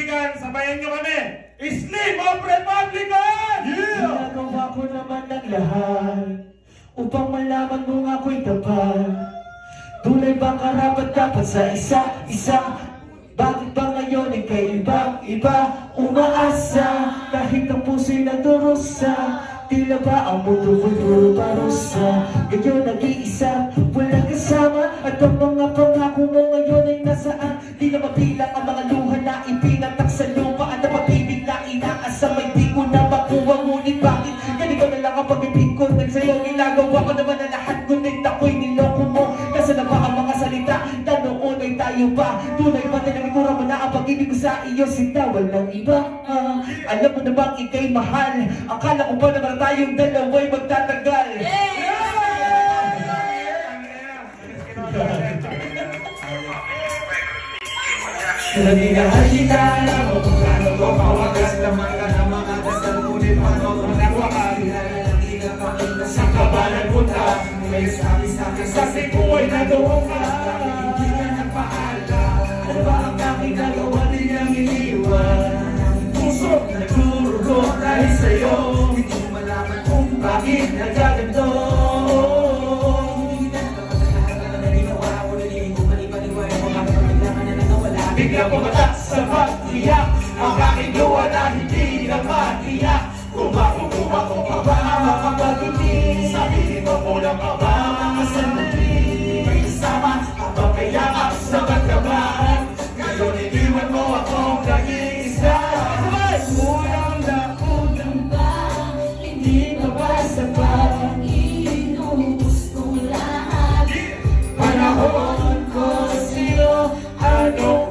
Republican, sabayan nyo kami. Slim of Republican! Yeah! Ginagawa ko naman ng lahat upang malaman mong ako'y tapat. Tunay ba karapat dapat sa isa-isa? Bakit ba ngayon ay kaibang-iba? Umaasa kahit ang puso'y naturusa. Tila ba ang mundo ko'y puro parusa? Ngayon nag-iisa, walang kasama. At ang mga pangako mo ngayon ay nasaan? Di na mabilang ang mga luha na ipinatak sa lupa. At ang pag-ibig na inaasam ay di ko na makuha. Ngunit bakit ganito na lang ang pag-ibig ko? Sa'yo ginagawa ko naman na lahat. Ngunit ako'y niloko mo. Nasa na ba ang mga salita? Na noon ay tayo ba? Tunay ba tinamikura mo na ang pag-ibig ko sa iyo? Sinta, walang iba. Alam mo na bang ika'y mahal? Akala ko ba naman tayong dalawa'y magtatagal? Halika alam mo kung ano ko mawagas. Laman ka na mga dasal, ngunit paano kung nagwakas? Halika pakita sa kabalan punta. May sabi-sabi sa sikuay na doon ka. Hindi ka nagpaala. Ano ba ang aking nagawa din niyang iniwan? Puso nagdurugo dahil sa'yo. Hindi mo malaman kung bakit nagaganto. Bigla pumatak sa pag-iyak ang aking luha na hindi na matiyak. Kumako pa ba ang makapag-ibig? Sabihin mo mo lang pa ba ang mga sandali? May kasama habang kayakap sa pagkabahan. Ngayon iniwan mo akong nag-iisa. Kulang na kulang ba? Hindi pa ba sapat? Inubos kong lahat. Panahon ko sa'yo, anong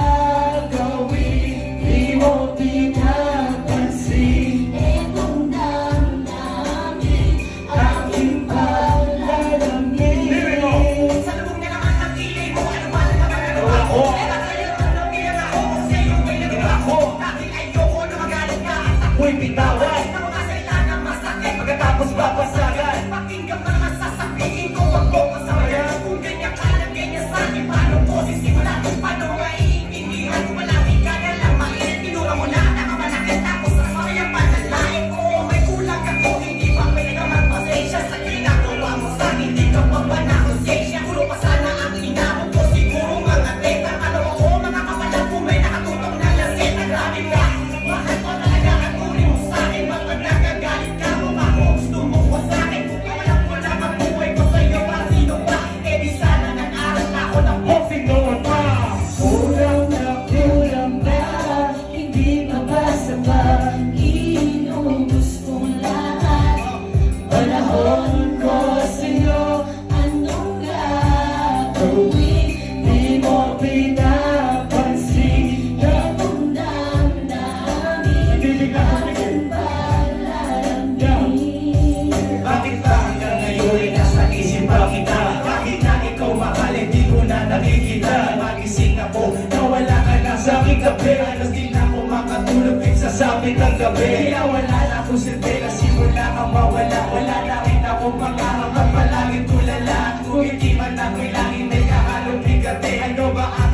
bitawan na mga salita ng masakit pagkatapos babasagan. Pakinggan mo naman sasabihin ko, wag mo kasamayan. Kung ganyan ka lang ganyan sa akin, paano ko sisimulan? Paano nga iintindihan kung malaki ka na lang mainit? Tinura mo na nakamalakit tapos sa samayang panalain ko. May kulang ka ko, hindi pa pwede ka magpasensya sa ginagawa mo sa hindi ka pa ba na konsensya? Puro pa sana ang inabot ko, siguro mga teta. Ano ako mga kapalag kung may nakatutok na lasit na grabe ka. Mahal ko talaga ang uri mo sa akin. Bakit nagagalit ka mo ba? Gusto mo ko sa akin? Alam ko na magbuhay ko sa'yo para sino ba? Eh di sana nag-aral na ako ng sino ba? Kulang na kulang ba? Hindi pa ba sapat? Inubos kong lahat. Panahon ko sa'yo, anong gagawin? Di mo pinapansin. Itong damdamin, bakit ba lalamin? Bakit ba hanggang ngayon ay nasa isip pa kita? Kahit na ikaw mahal, hindi ko na nakikita. Magising ako, nawala ka na sa aking gabi. Alas di na ako makatulog sa sabit ng gabi. Kaya wala na akong silbi kasi wala kang mawala. Wala na rin akong pangarap at palaging tulala. Kung hindi man ako'y langit, may kahalong bigate. Ano ba